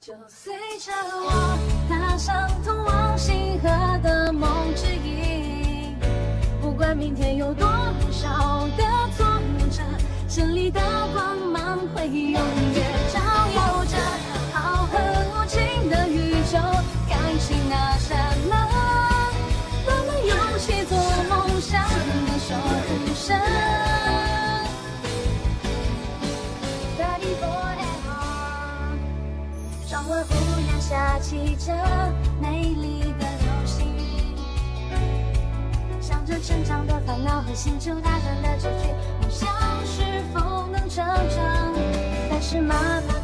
就随着我踏上通往星河的梦之影，不管明天有多少的挫折，胜利的光芒会永远照耀着。浩瀚无尽的宇宙，感情那扇门，我们勇气做梦想的守护神。窗外忽然下起着美丽的流星雨，想着成长的烦恼和星球大战的结局，梦想是否能成真？但是妈妈